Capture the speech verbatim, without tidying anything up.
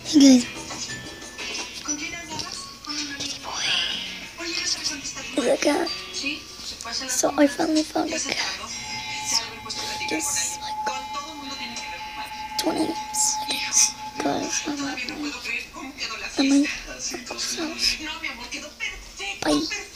Hey guys. It's a cat. So I finally found a cat. So just like twenty seconds. Because I'm at my, at my uncle's house. Bye.